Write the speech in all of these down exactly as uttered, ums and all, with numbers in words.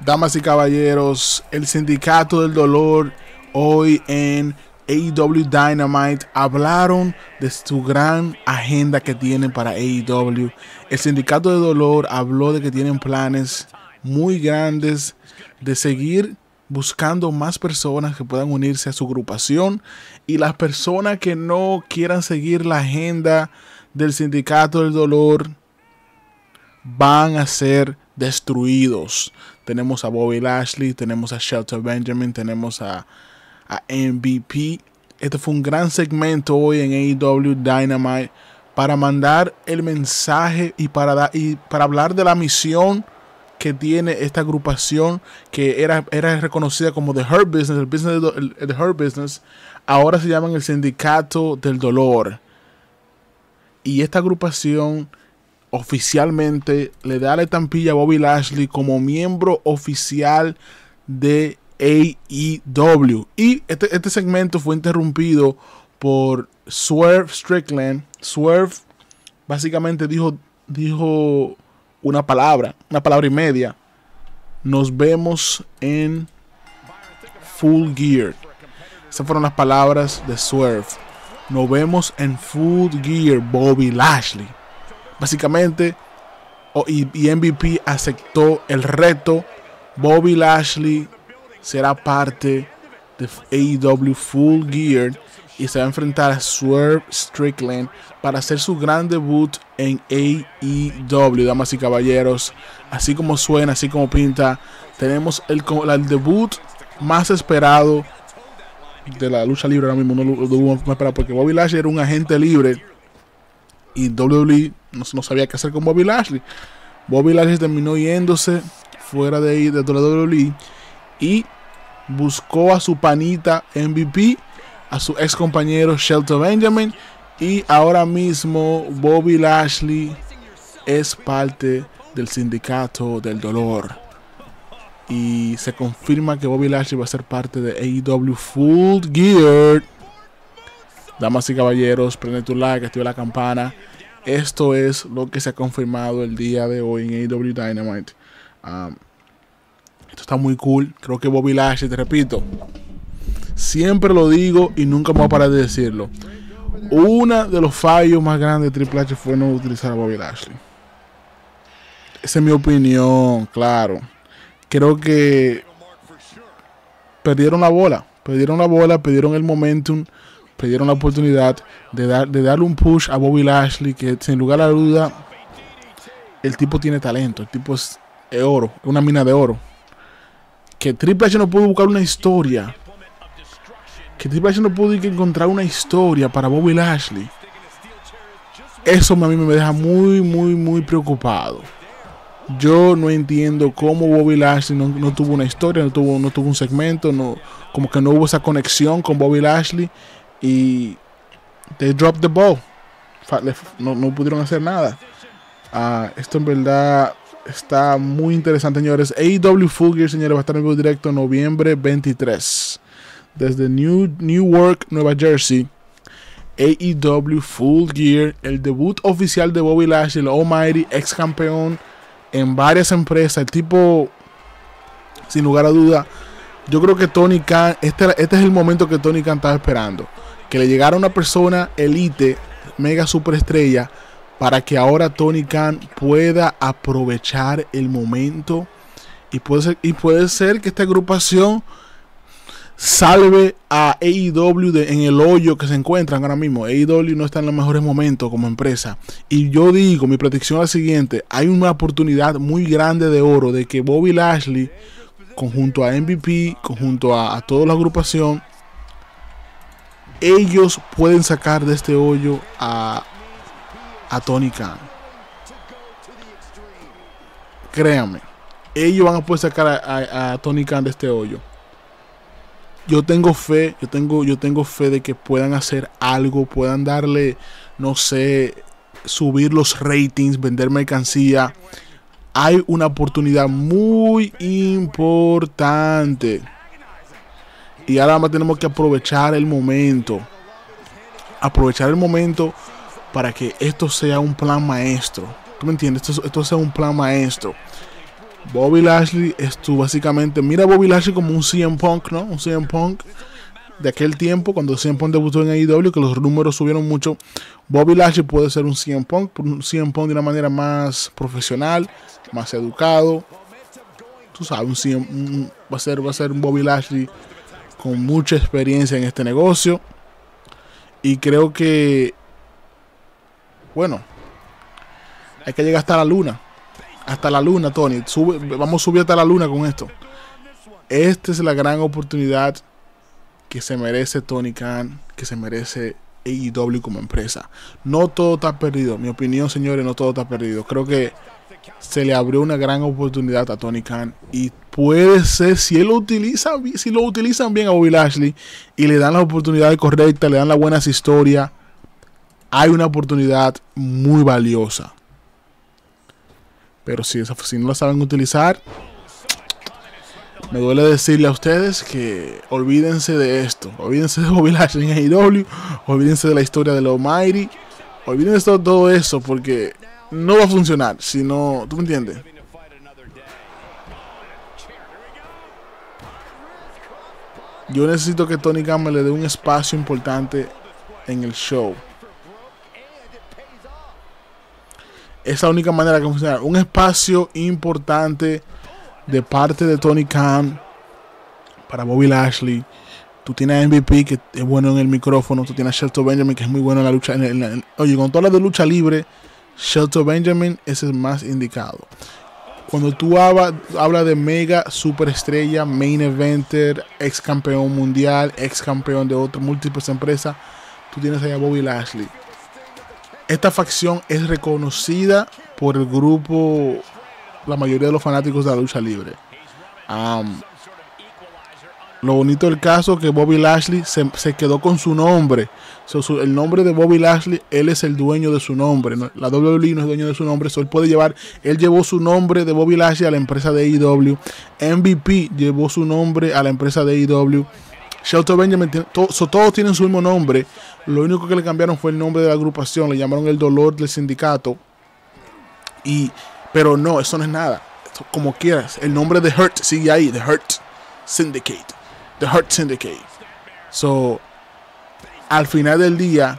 Damas y caballeros, el Sindicato del Dolor hoy en A E W Dynamite hablaron de su gran agenda que tienen para A E W. El Sindicato del Dolor habló de que tienen planes muy grandes de seguir buscando más personas que puedan unirse a su agrupación, y las personas que no quieran seguir la agenda del Sindicato del Dolor van a ser destruidos. Tenemos a Bobby Lashley, tenemos a Shelton Benjamin, tenemos a, a M V P. Este fue un gran segmento hoy en A E W Dynamite para mandar el mensaje y para, da, y para hablar de la misión que tiene esta agrupación, que era, era reconocida como The Hurt Business, el business de, el, el The Hurt Business. Ahora se llaman el Sindicato del Dolor. Y esta agrupación oficialmente le da la estampilla a Bobby Lashley como miembro oficial de A E W. Y este, este segmento fue interrumpido por Swerve Strickland. Swerve básicamente dijo, dijo una palabra, una palabra y media. Nos vemos en Full Gear. Esas fueron las palabras de Swerve. Nos vemos en Full Gear, Bobby Lashley. Básicamente, oh, y, y M V P aceptó el reto. Bobby Lashley será parte de A E W Full Gear y se va a enfrentar a Swerve Strickland para hacer su gran debut en A E W, damas y caballeros. Así como suena, así como pinta, tenemos el, el debut más esperado de la lucha libre ahora mismo. No lo debo esperar porque Bobby Lashley era un agente libre y W W E no, no sabía qué hacer con Bobby Lashley. Bobby Lashley terminó yéndose fuera de ahí de W W E y buscó a su panita M V P, a su ex compañero Shelton Benjamin, y ahora mismo Bobby Lashley es parte del Sindicato del Dolor. Y se confirma que Bobby Lashley va a ser parte de A E W Full Gear. Damas y caballeros, prende tu like, activa la campana. Esto es lo que se ha confirmado el día de hoy en A E W Dynamite. Um, esto está muy cool. Creo que Bobby Lashley, te repito, siempre lo digo y nunca me voy a parar de decirlo. Uno de los fallos más grandes de Triple H fue no utilizar a Bobby Lashley. Esa es mi opinión, claro. Creo que perdieron la bola. Perdieron la bola, perdieron el momentum, perdieron la oportunidad de, dar, de darle un push a Bobby Lashley, que sin lugar a duda el tipo tiene talento, el tipo es oro, es una mina de oro. Que Triple H no pudo buscar una historia, que Triple H no pudo encontrar una historia para Bobby Lashley. Eso a mí me deja muy, muy, muy preocupado. Yo no entiendo cómo Bobby Lashley no, no tuvo una historia, no tuvo, no tuvo un segmento, no, como que no hubo esa conexión con Bobby Lashley. Y they dropped the ball. No, no pudieron hacer nada. Uh, esto en verdad está muy interesante, señores. A E W Full Gear, señores, va a estar en vivo directo noviembre veintitrés. Desde New, Newark, Nueva Jersey. A E W Full Gear. El debut oficial de Bobby Lashley, el Almighty, ex campeón en varias empresas. El tipo, sin lugar a duda, yo creo que Tony Khan, este, este es el momento que Tony Khan estaba esperando. Que le llegara una persona elite, mega superestrella, para que ahora Tony Khan pueda aprovechar el momento. Y puede ser, y puede ser que esta agrupación salve a A E W de, en el hoyo que se encuentran ahora mismo. A E W no está en los mejores momentos como empresa. Y yo digo, mi predicción es la siguiente. Hay una oportunidad muy grande de oro de que Bobby Lashley, conjunto a M V P, conjunto a, a toda la agrupación, ellos pueden sacar de este hoyo a, a Tony Khan. Créanme, ellos van a poder sacar a, a, a Tony Khan de este hoyo. Yo tengo fe, yo tengo, yo tengo fe de que puedan hacer algo, puedan darle, no sé, subir los ratings, vender mercancía. Hay una oportunidad muy importante. Y ahora más tenemos que aprovechar el momento. Aprovechar el momento para que esto sea un plan maestro. ¿Tú me entiendes? Esto, esto sea un plan maestro. Bobby Lashley estuvo básicamente, mira a Bobby Lashley como un C M Punk, ¿no? Un C M Punk de aquel tiempo, cuando C M Punk debutó en A E W, que los números subieron mucho. Bobby Lashley puede ser un C M Punk, un C M Punk de una manera más profesional, más educado. Tú sabes, un C M, un, va, a ser, va a ser un Bobby Lashley con mucha experiencia en este negocio. Y creo que, bueno, hay que llegar hasta la luna. Hasta la luna, Tony. Sube, vamos a subir hasta la luna con esto. Esta es la gran oportunidad que se merece Tony Khan, que se merece A E W como empresa. No todo está perdido. Mi opinión, señores, no todo está perdido. Creo que se le abrió una gran oportunidad a Tony Khan. Y puede ser, si él lo utiliza, si lo utilizan bien a Bobby Lashley y le dan las oportunidades correctas, le dan las buenas historias, hay una oportunidad muy valiosa. Pero si, si no la saben utilizar, me duele decirle a ustedes que olvídense de esto. Olvídense de Bobby Lashley en A E W. Olvídense de la historia de los Almighty. Olvídense de todo eso porque no va a funcionar. Si no, ¿tú me entiendes? Yo necesito que Tony Khan me le dé un espacio importante en el show. Es la única manera que funciona. Un espacio importante de parte de Tony Khan para Bobby Lashley. Tú tienes a M V P que es bueno en el micrófono. Tú tienes a Shelton Benjamin que es muy bueno en la lucha. En el, en el, oye, con todas las de lucha libre, Shelton Benjamin es el más indicado. Cuando tú hablas habla de mega superestrella, main eventer, ex campeón mundial, ex campeón de otras múltiples empresas, tú tienes ahí a Bobby Lashley. Esta facción es reconocida por el grupo, la mayoría de los fanáticos de la lucha libre. Um, lo bonito del caso es que Bobby Lashley se, se quedó con su nombre. So, su, el nombre de Bobby Lashley, él es el dueño de su nombre. ¿no? La W W E no es dueño de su nombre. So, él puede llevar, él llevó su nombre de Bobby Lashley a la empresa de A E W. M V P llevó su nombre a la empresa de A E W. Shelton Benjamin, to, so, todos tienen su mismo nombre. Lo único que le cambiaron fue el nombre de la agrupación. Le llamaron el dolor del sindicato. Y, pero no, eso no es nada. Como quieras, el nombre de Hurt sigue ahí. The Hurt Syndicate. The Hurt Syndicate. So, al final del día,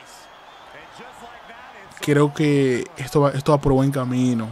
creo que esto va, esto va por buen camino.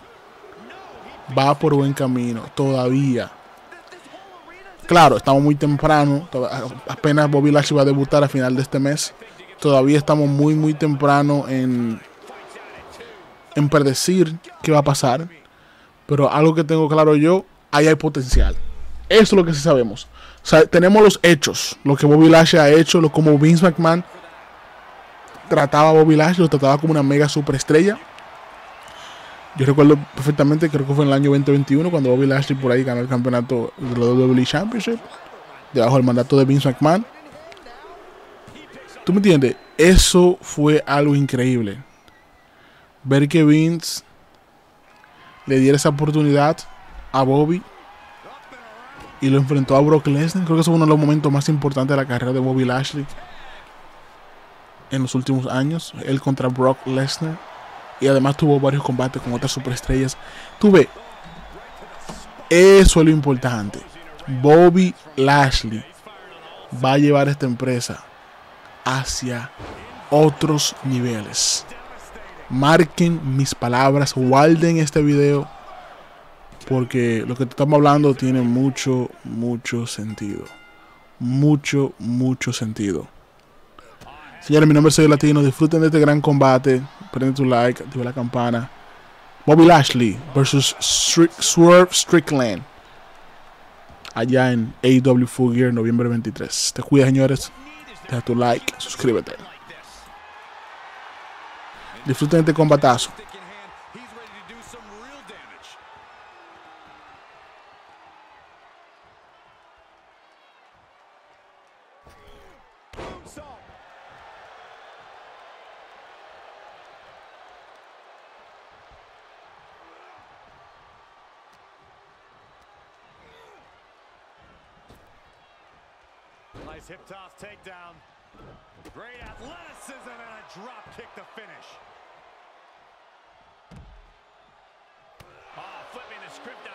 Va por buen camino. Todavía. Claro, estamos muy temprano. Apenas Bobby Lashley va a debutar a final de este mes. Todavía estamos muy, muy temprano en, en predecir qué va a pasar. Pero algo que tengo claro yo, ahí hay potencial. Eso es lo que sí sabemos. O sea, tenemos los hechos. Lo que Bobby Lashley ha hecho, lo como Vince McMahon trataba a Bobby Lashley, lo trataba como una mega superestrella. Yo recuerdo perfectamente, creo que fue en el año veinte veintiuno, cuando Bobby Lashley por ahí ganó el campeonato de la W W E Championship, debajo del mandato de Vince McMahon. ¿Tú me entiendes? Eso fue algo increíble. Ver que Vince le diera esa oportunidad a Bobby y lo enfrentó a Brock Lesnar. Creo que eso fue uno de los momentos más importantes de la carrera de Bobby Lashley en los últimos años. Él contra Brock Lesnar. Y además tuvo varios combates con otras superestrellas. Tuve. Eso es lo importante. Bobby Lashley va a llevar esta empresa hacia otros niveles. Marquen mis palabras. Guarden este video. Porque lo que estamos hablando tiene mucho, mucho sentido. Mucho, mucho sentido. Señores, mi nombre es Soy Latino. Disfruten de este gran combate. Prende tu like, activa la campana. Bobby Lashley versus Stri Swerve Strickland. Allá en A E W Full Gear, noviembre veintitrés. Te cuida, señores. Deja tu like, suscríbete. Disfruten de este combatazo. Nice hip toss takedown. Great athleticism and a drop kick to finish. Oh, flipping the script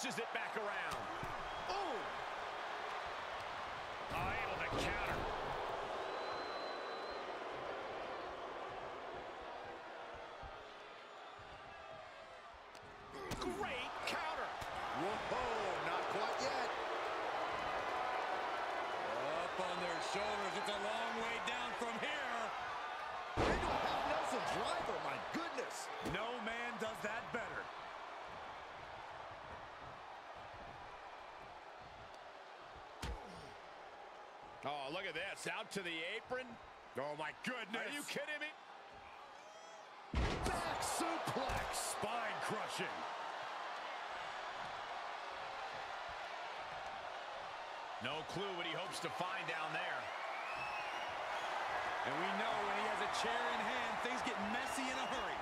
switches it back around. Oh! Oh, able to counter. Great counter. Whoa, not quite yet. Up on their shoulders. It's a long way down from here. Into a half Nelson driver, my goodness. No man does that better. Oh, look at this. Out to the apron. Oh, my goodness. Are you kidding me? Back suplex. Spine crushing. No clue what he hopes to find down there. And we know when he has a chair in hand, things get messy in a hurry.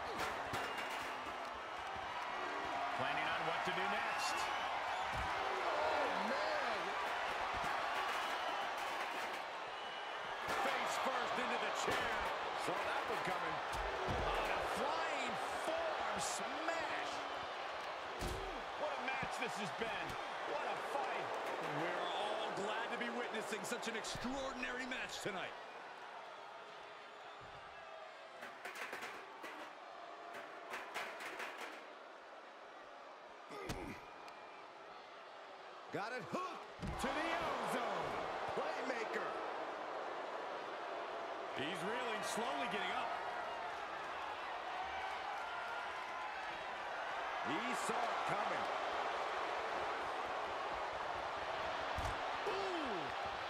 Planning on what to do next. Oh, man. Face first into the chair. Saw that one coming. On a flying forearm smash. What a match this has been. What a fight. We're all glad to be witnessing such an extraordinary match tonight. Got it hooked. To the ozone. Playmaker. He's reeling, slowly getting up. He saw it coming. Ooh.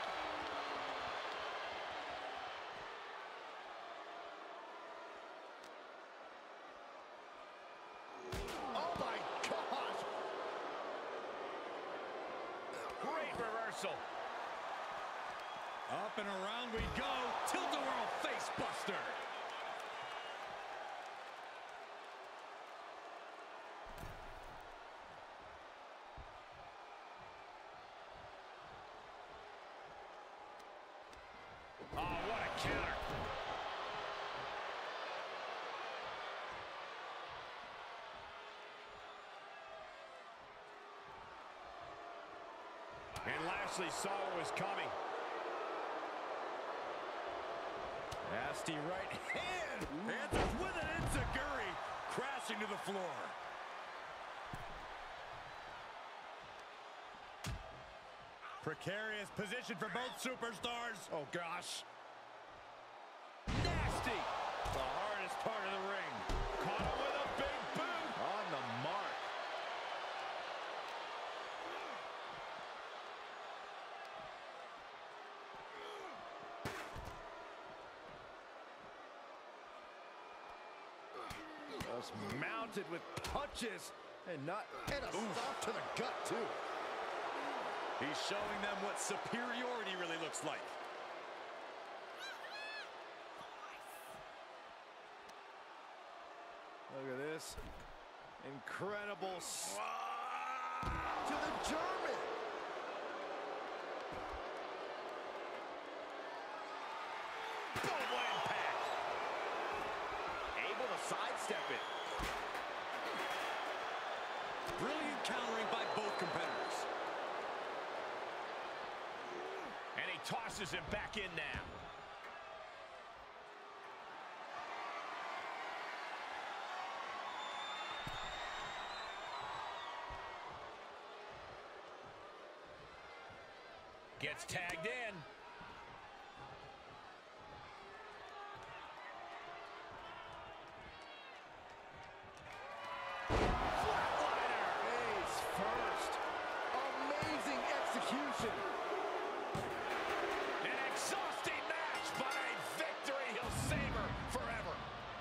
Oh, my gosh. Great reversal. Up and around we go. Tilt-a-whirl face buster. Oh, what a counter. And Lashley saw what was coming. Nasty right hand. Answers with an enziguri, crashing to the floor. Precarious position for both superstars. Oh, gosh. Nasty. The hardest part of the ring. Caught him with a big boot. On the mark. Just mounted with punches and not and a stop to the gut too. He's showing them what superiority really looks like. Look at this. Incredible s to the German. Boom, impact. Able to sidestep it. Brilliant countering by both competitors. And he tosses him back in now. Gets tagged in. Flatliner. Face first. Amazing execution. An exhausting match, but a victory he'll savor forever.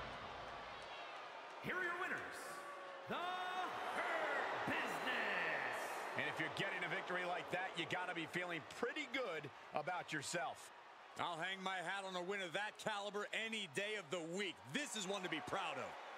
Here are your winners, the Hurt Business. And if you're getting a victory like that, you gotta be feeling pretty good about yourself. I'll hang my hat on a win of that caliber any day of the week. This is one to be proud of.